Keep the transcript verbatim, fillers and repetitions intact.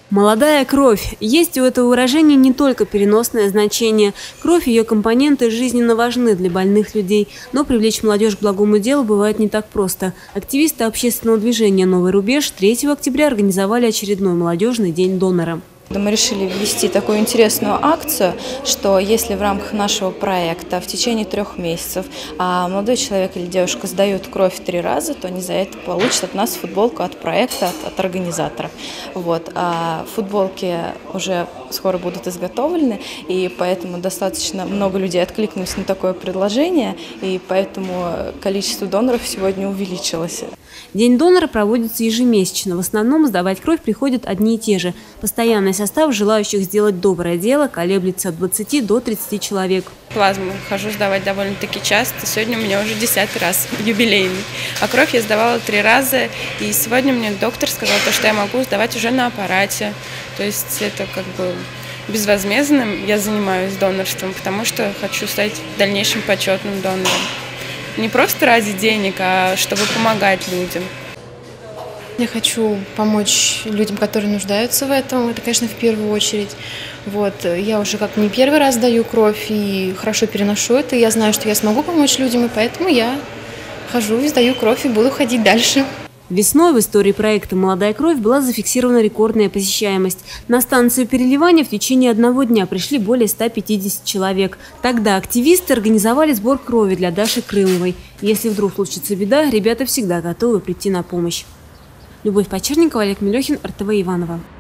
Молодая кровь. Есть у этого выражения не только переносное значение. Кровь и ее компоненты жизненно важны для больных людей. Но привлечь молодежь к благому делу бывает не так просто. Активисты общественного движения «Новый рубеж» третьего октября организовали очередной молодежный день донора. Мы решили ввести такую интересную акцию, что если в рамках нашего проекта в течение трех месяцев молодой человек или девушка сдают кровь три раза, то они за это получат от нас футболку от проекта, от, от организаторов. Вот. А футболки уже скоро будут изготовлены, и поэтому достаточно много людей откликнулись на такое предложение, и поэтому количество доноров сегодня увеличилось. День донора проводится ежемесячно. В основном сдавать кровь приходят одни и те же. Постоянный состав желающих сделать доброе дело колеблется от двадцати до тридцати человек. Плазму хожу сдавать довольно-таки часто. Сегодня у меня уже десятый раз юбилейный. А кровь я сдавала три раза. И сегодня мне доктор сказал, что я могу сдавать уже на аппарате. То есть это как бы безвозмездным я занимаюсь донорством, потому что хочу стать дальнейшим почетным донором. Не просто ради денег, а чтобы помогать людям. Я хочу помочь людям, которые нуждаются в этом. Это, конечно, в первую очередь. Вот. Я уже как не первый раз даю кровь и хорошо переношу это. Я знаю, что я смогу помочь людям, и поэтому я хожу и сдаю кровь и буду ходить дальше. Весной в истории проекта «Молодая кровь» была зафиксирована рекордная посещаемость. На станцию переливания в течение одного дня пришли более ста пятидесяти человек. Тогда активисты организовали сбор крови для Даши Крыловой. Если вдруг случится беда, ребята всегда готовы прийти на помощь. Любовь Почерникова, Олег Мелехин, эр тэ вэ Иваново.